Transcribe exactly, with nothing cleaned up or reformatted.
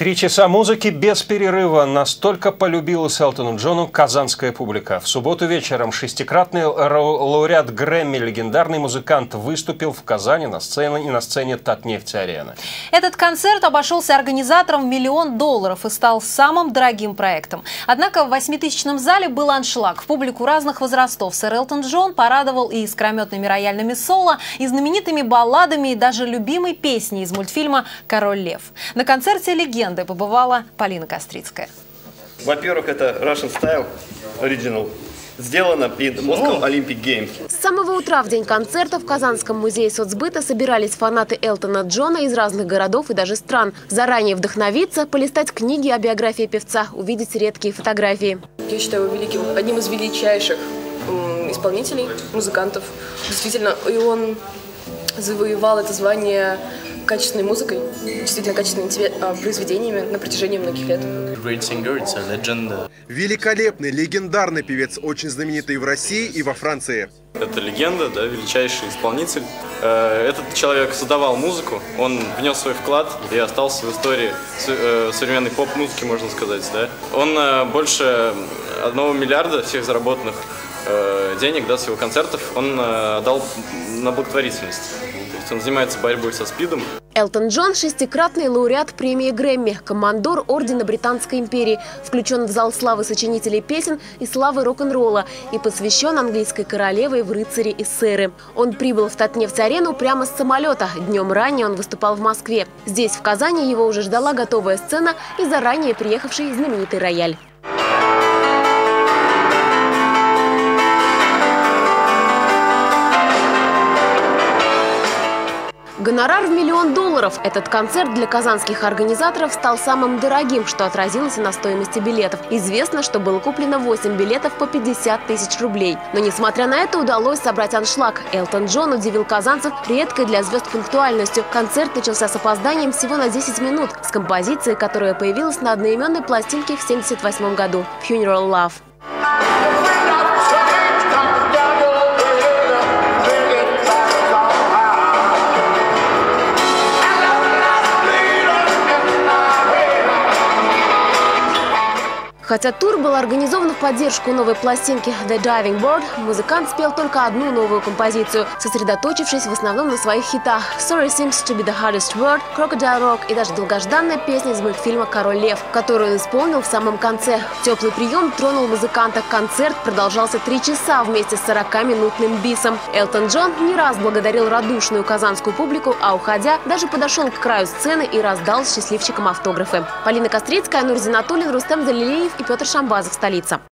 Три часа музыки без перерыва. Настолько полюбилась Элтону Джону казанская публика. В субботу вечером шестикратный лауреат Грэмми, легендарный музыкант, выступил в Казани на сцене и на сцене Татнефть-арены. Этот концерт обошелся организаторам в миллион долларов и стал самым дорогим проектом. Однако в восьмитысячном зале был аншлаг. В публику разных возрастов сэр Элтон Джон порадовал и искрометными рояльными соло, и знаменитыми балладами, и даже любимой песней из мультфильма «Король лев». На концерте легенды побывала Полина Кострицкая. Во-первых, это Russian Style Original. Сделано перед Moscow Olympic Games. С самого утра в день концерта в Казанском музее соцбыта собирались фанаты Элтона Джона из разных городов и даже стран. Заранее вдохновиться, полистать книги о биографии певца, увидеть редкие фотографии. Я считаю его великим, одним из величайших исполнителей, музыкантов. Действительно, и он завоевал это звание качественной музыкой, действительно качественными произведениями на протяжении многих лет. Великолепный, легендарный певец, очень знаменитый в России и во Франции. Это легенда, да, величайший исполнитель. Этот человек создавал музыку, он внес свой вклад и остался в истории современной поп-музыки, можно сказать. Да. Он больше одного миллиарда всех заработанных денег, да, с его концертов, он дал на благотворительность. Он занимается борьбой со СПИДом. Элтон Джон – шестикратный лауреат премии Грэмми, командор Ордена Британской империи, включен в зал славы сочинителей песен и славы рок-н-ролла и посвящен английской королеве в рыцари и сэры. Он прибыл в Татнефть-арену прямо с самолета. Днем ранее он выступал в Москве. Здесь, в Казани, его уже ждала готовая сцена и заранее приехавший знаменитый рояль. Гонорар в миллион долларов. Этот концерт для казанских организаторов стал самым дорогим, что отразилось и на стоимости билетов. Известно, что было куплено восемь билетов по пятьдесят тысяч рублей. Но несмотря на это, удалось собрать аншлаг. Элтон Джон удивил казанцев редкой для звезд пунктуальностью. Концерт начался с опозданием всего на десять минут, с композицией, которая появилась на одноименной пластинке в семьдесят восьмом году «Funeral Love». Хотя тур был организован в поддержку новой пластинки «The Diving Board», музыкант спел только одну новую композицию, сосредоточившись в основном на своих хитах «Sorry Seems to be the Hardest Word», «Crocodile Rock» и даже долгожданная песня из мультфильма «Король лев», которую он исполнил в самом конце. Теплый прием тронул музыканта. Концерт продолжался три часа вместе с сорокаминутным бисом. Элтон Джон не раз благодарил радушную казанскую публику, а уходя, даже подошел к краю сцены и раздал счастливчикам автографы. Полина Кострицкая, Нур Зинатуллин, Рустем Залилеев и Петр Шамбазов, столица.